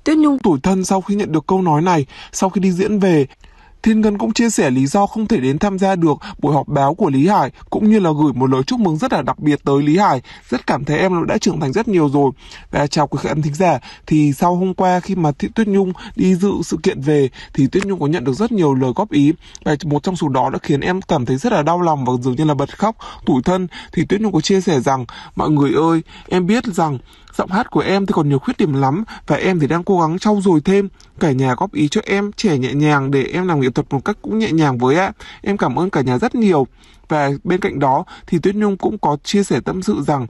Tuyết Nhung tủi thân sau khi nhận được câu nói này. Sau khi đi diễn về, Thiên Ngân cũng chia sẻ lý do không thể đến tham gia được buổi họp báo của Lý Hải, cũng như là gửi một lời chúc mừng rất là đặc biệt tới Lý Hải. Rất cảm thấy em đã trưởng thành rất nhiều rồi. Và chào quý khán thính giả, thì sau hôm qua khi mà Tuyết Nhung đi dự sự kiện về thì Tuyết Nhung có nhận được rất nhiều lời góp ý, và một trong số đó đã khiến em cảm thấy rất là đau lòng và dường như là bật khóc, tủi thân. Thì Tuyết Nhung có chia sẻ rằng: mọi người ơi, em biết rằng giọng hát của em thì còn nhiều khuyết điểm lắm, và em thì đang cố gắng trau dồi thêm. Cả nhà góp ý cho em trẻ nhẹ nhàng để em làm nghệ thuật một cách cũng nhẹ nhàng với ạ. Em cảm ơn cả nhà rất nhiều. Và bên cạnh đó thì Tuyết Nhung cũng có chia sẻ tâm sự rằng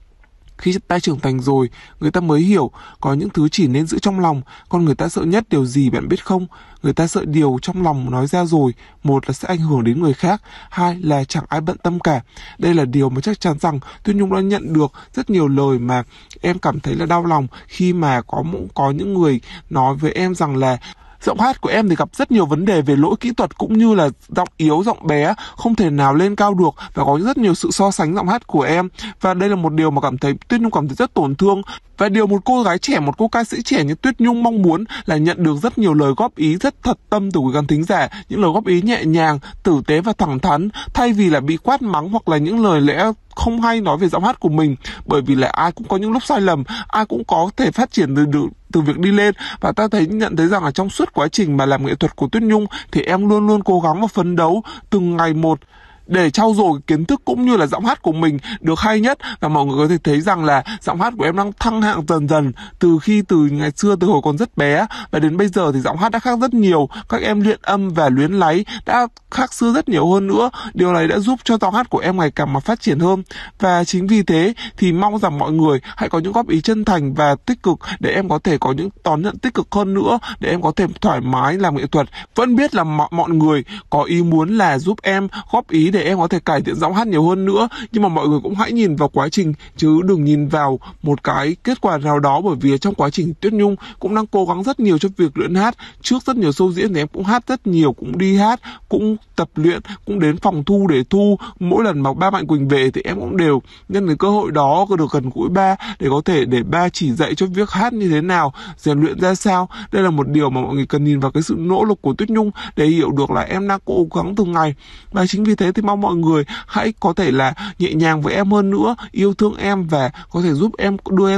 khi ta trưởng thành rồi, người ta mới hiểu có những thứ chỉ nên giữ trong lòng. Con người ta sợ nhất điều gì bạn biết không? Người ta sợ điều trong lòng nói ra rồi, một là sẽ ảnh hưởng đến người khác, hai là chẳng ai bận tâm cả. Đây là điều mà chắc chắn rằng Tuyết Nhung đã nhận được rất nhiều lời mà em cảm thấy là đau lòng, khi mà có những người nói với em rằng là giọng hát của em thì gặp rất nhiều vấn đề về lỗi kỹ thuật, cũng như là giọng yếu, giọng bé, không thể nào lên cao được, và có rất nhiều sự so sánh giọng hát của em. Và đây là một điều mà Tuyết Nhung cảm thấy rất tổn thương. Và điều một cô gái trẻ, một cô ca sĩ trẻ như Tuyết Nhung mong muốn là nhận được rất nhiều lời góp ý rất thật tâm từ quý khán thính giả, những lời góp ý nhẹ nhàng, tử tế và thẳng thắn, thay vì là bị quát mắng hoặc là những lời lẽ không hay nói về giọng hát của mình. Bởi vì là ai cũng có những lúc sai lầm, ai cũng có thể phát triển từ việc đi lên. Và ta nhận thấy rằng là trong suốt quá trình mà làm nghệ thuật của Tuyết Nhung thì em luôn luôn cố gắng và phấn đấu từng ngày một để trau dồi kiến thức cũng như là giọng hát của mình được hay nhất. Và mọi người có thể thấy rằng là giọng hát của em đang thăng hạng dần dần từ ngày xưa, từ hồi còn rất bé, và đến bây giờ thì giọng hát đã khác rất nhiều. Các em luyện âm và luyến láy đã khác xưa rất nhiều hơn nữa. Điều này đã giúp cho giọng hát của em ngày càng mà phát triển hơn. Và chính vì thế thì mong rằng mọi người hãy có những góp ý chân thành và tích cực để em có thể có những đón nhận tích cực hơn nữa, để em có thể thoải mái làm nghệ thuật. Vẫn biết là mọi người có ý muốn là giúp em góp ý để em có thể cải thiện giọng hát nhiều hơn nữa, nhưng mà mọi người cũng hãy nhìn vào quá trình chứ đừng nhìn vào một cái kết quả nào đó. Bởi vì trong quá trình Tuyết Nhung cũng đang cố gắng rất nhiều cho việc luyện hát. Trước rất nhiều show diễn thì em cũng hát rất nhiều, cũng đi hát, cũng tập luyện, cũng đến phòng thu để thu. Mỗi lần mà ba Mạnh Quỳnh về thì em cũng đều nhân cái cơ hội đó được gần gũi ba, để có thể để ba chỉ dạy cho việc hát như thế nào, rèn luyện ra sao. Đây là một điều mà mọi người cần nhìn vào cái sự nỗ lực của Tuyết Nhung để hiểu được là em đang cố gắng từng ngày. Và chính vì thế thì mong mọi người hãy có thể là nhẹ nhàng với em hơn nữa, yêu thương em và có thể giúp em,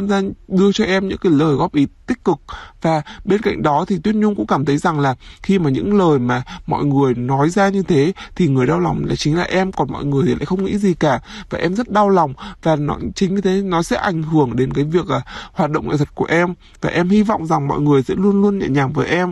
đưa cho em những cái lời góp ý tích cực. Và bên cạnh đó thì Tuyết Nhung cũng cảm thấy rằng là khi mà những lời mà mọi người nói ra như thế thì người đau lòng là chính là em, còn mọi người thì lại không nghĩ gì cả. Và em rất đau lòng, và chính vì thế nó sẽ ảnh hưởng đến cái việc hoạt động nghệ thuật của em. Và em hy vọng rằng mọi người sẽ luôn luôn nhẹ nhàng với em.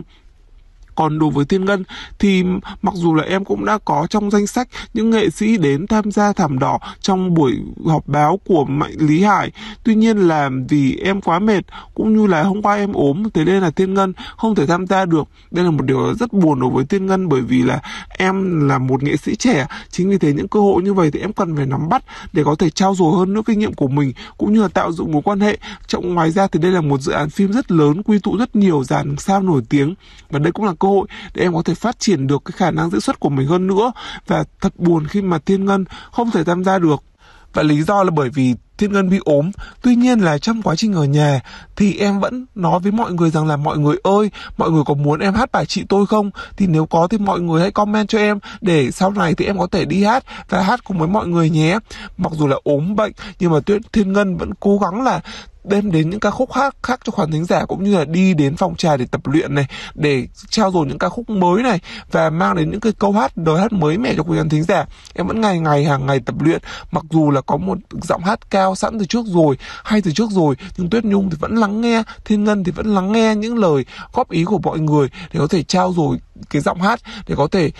Còn đối với Thiên Ngân thì mặc dù là em cũng đã có trong danh sách những nghệ sĩ đến tham gia thảm đỏ trong buổi họp báo của Lý Hải, tuy nhiên là vì em quá mệt, cũng như là hôm qua em ốm, thế nên là Thiên Ngân không thể tham gia được. Đây là một điều rất buồn đối với Thiên Ngân, bởi vì là em là một nghệ sĩ trẻ. Chính vì thế những cơ hội như vậy thì em cần phải nắm bắt để có thể trau dồi hơn nữa kinh nghiệm của mình, cũng như là tạo dựng mối quan hệ. Ngoài ra thì đây là một dự án phim rất lớn, quy tụ rất nhiều dàn sao nổi tiếng, và đây cũng là cơ hội để em có thể phát triển được cái khả năng diễn xuất của mình hơn nữa. Và thật buồn khi mà Thiên Ngân không thể tham gia được, và lý do là bởi vì Thiên Ngân bị ốm. Tuy nhiên là trong quá trình ở nhà thì em vẫn nói với mọi người rằng là mọi người ơi, mọi người có muốn em hát bài Chị Tôi không? Thì nếu có thì mọi người hãy comment cho em, để sau này thì em có thể đi hát và hát cùng với mọi người nhé. Mặc dù là ốm bệnh nhưng mà Thiên Ngân vẫn cố gắng là đem đến những ca khúc khác cho khán thính giả, cũng như là đi đến phòng trà để tập luyện này, để trao dồi những ca khúc mới này, và mang đến những cái câu hát, đời hát mới mẻ cho quý khán thính giả. Em vẫn hàng ngày tập luyện, mặc dù là có một giọng hát cao sẵn từ trước rồi, hay từ trước rồi, nhưng Tuyết Nhung thì vẫn lắng nghe, Thiên Ngân thì vẫn lắng nghe những lời góp ý của mọi người để có thể trao dồi cái giọng hát, để có thể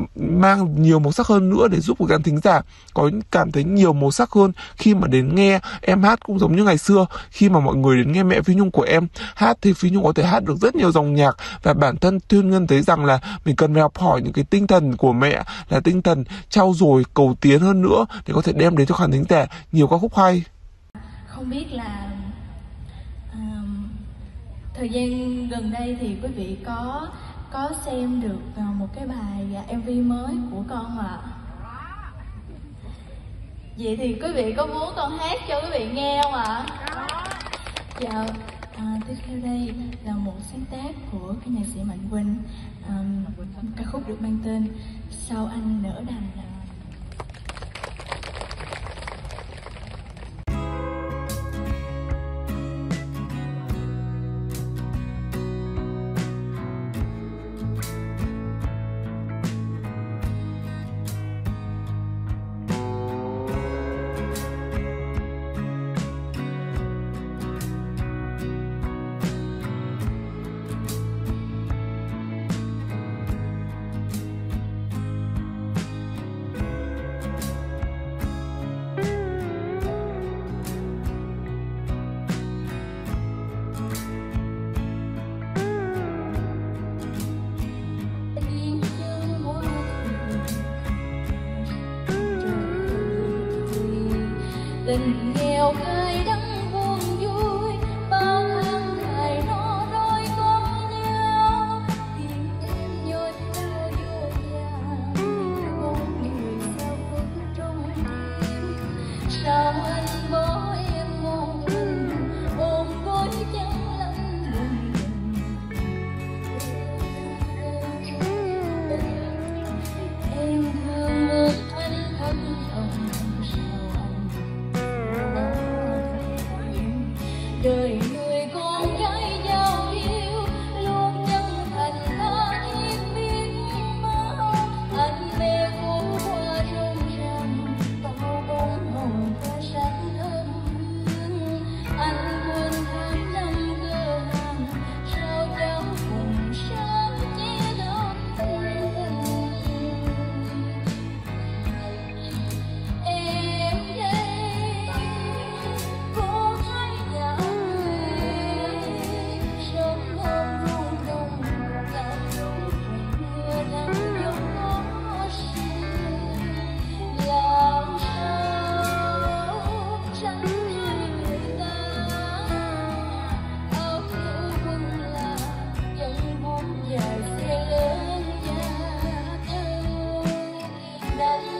mang nhiều màu sắc hơn nữa, để giúp quý khán thính giả có cảm thấy nhiều màu sắc hơn khi mà đến nghe em hát. Cũng giống như ngày xưa khi mà mọi người đến nghe mẹ Phi Nhung của em hát thì Phi Nhung có thể hát được rất nhiều dòng nhạc, và bản thân Thiên Ngân thấy rằng là mình cần phải học hỏi những cái tinh thần của mẹ, là tinh thần trau dồi cầu tiến hơn nữa, để có thể đem đến cho khán thính giả nhiều ca khúc hay. Không biết là thời gian gần đây thì quý vị có xem được một cái bài MV mới của con không ạ? Vậy thì quý vị có muốn con hát cho quý vị nghe không ạ? Dạ, Tiếp theo đây là một sáng tác của cái nhạc sĩ Mạnh Quỳnh, ca khúc được mang tên Sao Anh Nỡ Đành. Tình nghèo khai đắng buồn vui, bao tháng ngày nó đôi con nhau. Tìm em nhồi theo vô vàng, con người sao vẫn trong tim. Sao anh bỏ em một mình, ôm gối chẳng lắm buồn mình. Em thương ước anh thâm thầm. Đời người con gái giao yêu luôn chân thành tha thiết biết bao. Anh mê phố hoa rộn ràng, bao bóng hồng hoa sáng thơm hương. Anh quên tháng năm cơ hàng, sao cháu cùng sáng chia đôi tình. Em đây cô thấy nhà sớm hôm rung rung cả lúc mưa nắng giông ngó xinh. Làm sao tránh hai người ta, áo mưa quân là chân buông dài xe lớn nhà thơ. Đành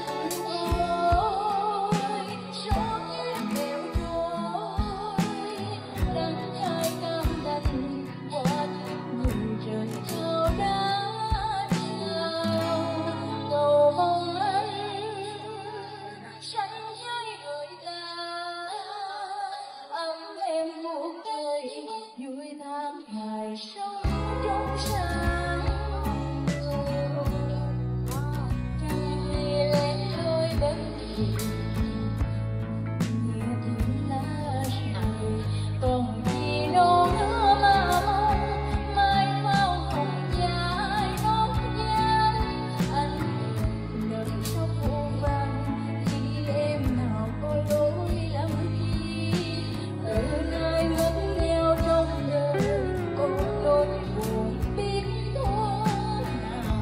ôi số kiếp nghèo đôi, đắng cay cam đành qua kiếp người trời trao đã trao. Cầu mong anh sánh với người ta, ấm em một đời vui tháng ngày sống trong sáng. Trăng lê lẽ lối bất kỳ, nghe tiếng lá rơi còn gì đâu nữa mà mong. Mai phao hồng dài nốt nhang, anh đợi sắp vô vàng khi em nào có lỗi lắm khi ở nơi mất nhau trong đời. Có nỗi buồn biết thuở nào.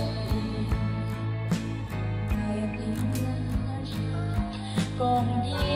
Còn gì